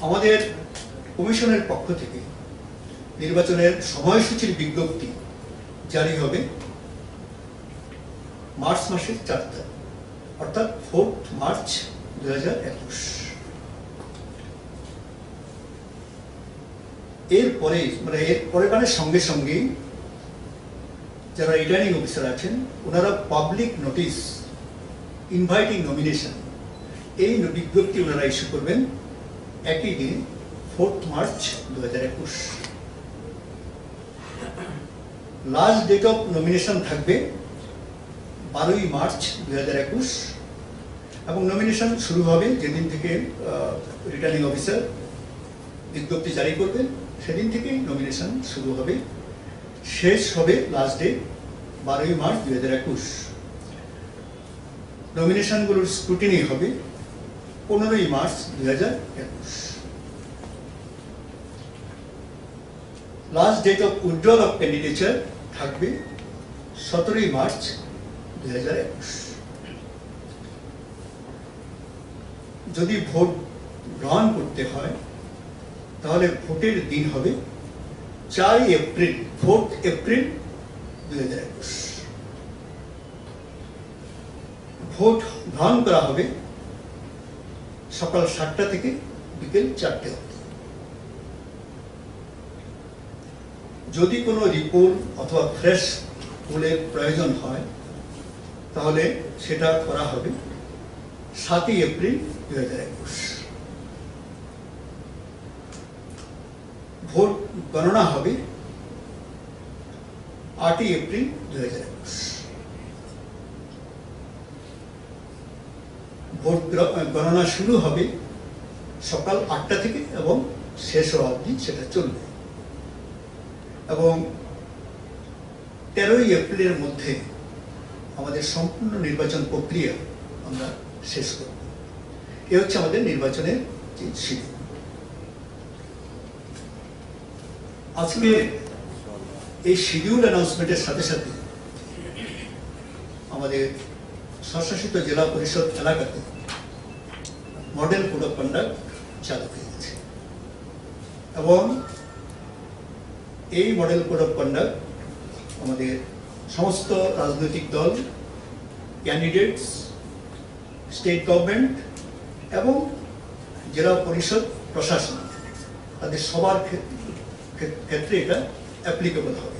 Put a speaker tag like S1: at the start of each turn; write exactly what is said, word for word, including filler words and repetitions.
S1: আমাদের কমিশনের পক্ষ থেকে নির্বাচনের সময়সূচির বিজ্ঞপ্তি জারি হবে মার্চ মাসের চার তারিখ, অর্থাৎ ফোর্থ মার্চ দুই হাজার একুশ। এরপরে মানে এর পরে মানে সঙ্গে সঙ্গে যারা রিটার্নিং অফিসার আছেন ওনারা পাবলিক নোটিশ ইনভাইটিং নমিনেশন এই বিজ্ঞপ্তি ওনারা ইস্যু করবেন একই দিন ফোর্থ মার্চ দু হাজার একুশ। লাস্ট ডেট অফ নমিনেশন থাকবে বারোই মার্চ দুই হাজার একুশ এবং নমিনেশন শুরু হবে যেদিন থেকে রিটার্নিং অফিসার বিজ্ঞপ্তি জারি করবেন সেদিন থেকেই নমিনেশন শুরু হবে, শেষ হবে লাস্ট ডে বারোই মার্চ দুই হাজার একুশ। নমিনেশনগুলোর স্ক্রুটিনি হবে পনেরোই মার্চ দুই হাজার একুশ। Last date of withdrawal of candidature থাকবে সতেরোই মার্চ দুই হাজার একুশ। যদি ভোট গ্রহণ করতে হয় তাহলে ভোটের দিন হবে চারই এপ্রিল, ফোর্থ এপ্রিল দুই হাজার একুশ। ভোট গ্রহণ করা হবে সকাল সাতটা থেকে বিকেল চারটে অবধি। যদি কোনো রিপোর্ট অথবা ফ্রেশ পোলের প্রয়োজন হয় তাহলে সেটা করা হবে সাতই এপ্রিল দুই হাজার একুশ। ভোট গণনা হবে আটই এপ্রিল দুই হাজার একুশ। ভোট গণনা শুরু হবে সকাল আটটা থেকে এবং শেষ হওয়া অবধি সেটা চলবে এবং তেরোই এপ্রিলের মধ্যে আমাদের সম্পূর্ণ নির্বাচন প্রক্রিয়া আমরা শেষ করব। এ হচ্ছে আমাদের নির্বাচনের যে শিডিউল। আজকে এই শিডিউল অ্যানাউন্সমেন্টের সাথে সাথে আমাদের স্বশাসিত জেলা পরিষদ এলাকাতে মডেল কোড অফ কন্ডাক্ট চালু হয়ে গেছে এবং এই মডেল কোড অফ কন্ডাক্ট আমাদের সমস্ত রাজনৈতিক দল, ক্যান্ডিডেটস, স্টেট গভর্নমেন্ট এবং জেলা পরিষদ প্রশাসন তাদের সবার ক্ষেত্রে এটা অ্যাপ্লিকেবল হবে।